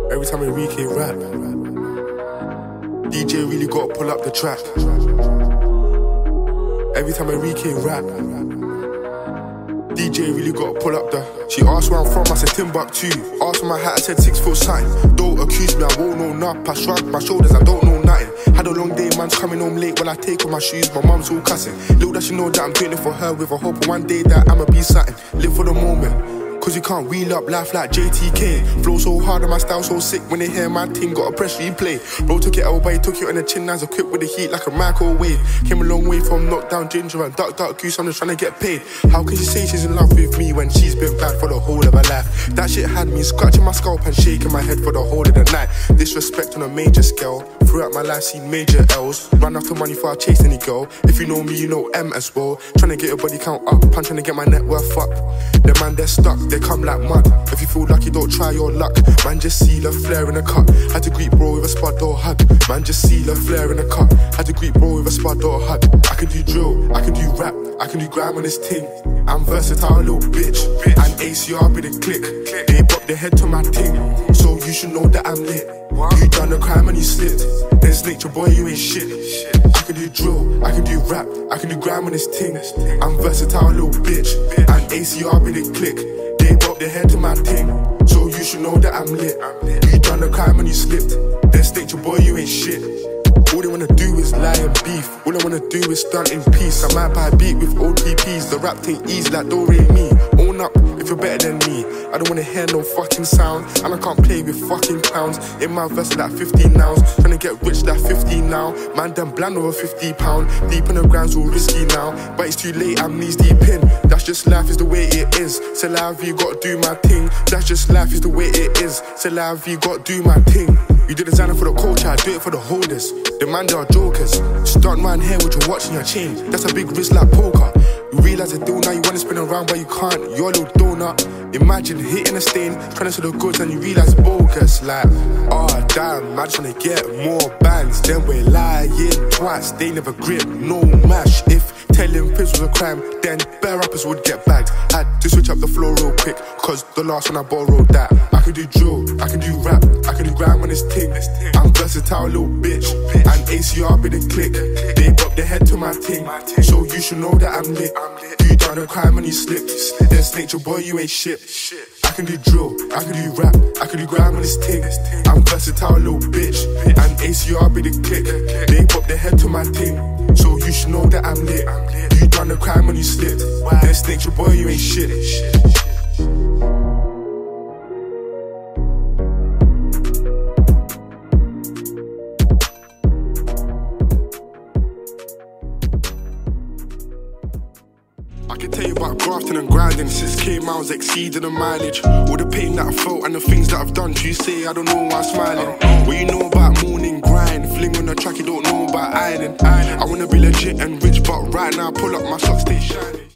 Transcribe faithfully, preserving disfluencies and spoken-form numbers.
Every time Enrique rap, D J really gotta pull up the track. Every time Enrique rap, D J really gotta pull up the. She asked where I'm from, I said Timbuktu. Asked for my hat, I said six foot something. Don't accuse me, I won't know nothing. I shrug my shoulders, I don't know nothing. Had a long day, man's coming home late. When I take off my shoes, my mum's all cussing. Little does she know that I'm doing it for her, with a hope one day that I'ma be something. Live for the moment, cause you can't wheel up life like J T K. Flow so hard and my style so sick, when they hear my team got a press replay. Bro took it out, but he took it on the chin. Now's equipped with the heat like a microwave. Came a long way from knockdown ginger and duck duck goose. I'm just trying to get paid. How can she say she's in love with me when she's been bad for the whole of her life? That shit had me scratching my scalp and shaking my head for the whole of the night. Disrespect on a major scale. Throughout my life seen major L's. Ran after money before I chased any girl. If you know me, you know M as well. Trying to get your body count up, I'm trying to get my net worth up. The man, they're stuck, they come like mud. If you feel lucky, don't try your luck. Man, just seal a flare in a cup. Had to greet bro with a spud or hug. Man, just seal a flare in a cup. Had to greet bro with a spud or hug. I can do drill, I can do rap, I can do grime on this ting. I'm versatile, little bitch. And A C R be the click. They bop their head to my ting. So you should know that I'm lit. You done the crime and you slipped. Then snaked your boy, you ain't shit. I can do drill, I can do rap, I can do grime on this ting. I'm versatile, little bitch. And A C R be the click. They bop their head to my ting. So you should know that I'm lit. You done the crime and you slipped. Then snaked your boy, you ain't shit. All they wanna do is lie and beef. All I wanna do is stunt in peace. I might buy a beat with old P Ps. The rap thing easy like don't rate me. Own up if you're better than me. I don't wanna hear no fucking sound. And I can't play with fucking clowns. In my verse like fifteen nows. Tryna get rich like fifteen now. Man damn bland over fifty pound. Deep in the ground's all risky now. But it's too late, I'm knees deep in. That's just life, is the way it is. Say la vie, gotta do my thing. That's just life, is the way it is. Say la vie, gotta do my thing. You did designer for the culture, I do it for the holders. The man, they are jokers. Stunt man here with your watch and your chain. That's a big risk like poker. You realise the deal now, you wanna spin around but you can't. You're a little donut. Imagine hitting a stain, trying to sell the goods and you realise bogus. Like, oh damn, man trying to get more bands. Then we're lying twice, they never grip, no mash. If telling fibs was a crime, then bare rappers would get bagged. Had to switch up the flow real quick, cause the last one I borrowed that. I can do drill, I can do rap, I can do grime on this ting. I'm versatile, little bitch, and A C R be the click. They bop their head to my ting, so you should know that I'm lit. You done a crime and you slipped. Then snaked your boy, you ain't shit. I can do drill, I can do rap, I can do grime on this ting. I'm versatile, little bitch, and A C R be the click. They bop their head to my ting, so you should know that I'm lit. You done a crime and you slipped. Then snaked your boy, you ain't shit. I can tell you about grafting and grinding. Six K miles exceeding the mileage. All the pain that I felt and the things that I've done. You say I don't know why I'm smiling. What you know about morning grind? Fling on the track, you don't know about ironing. I wanna be legit and rich, but right now I pull up my socks, stay shining.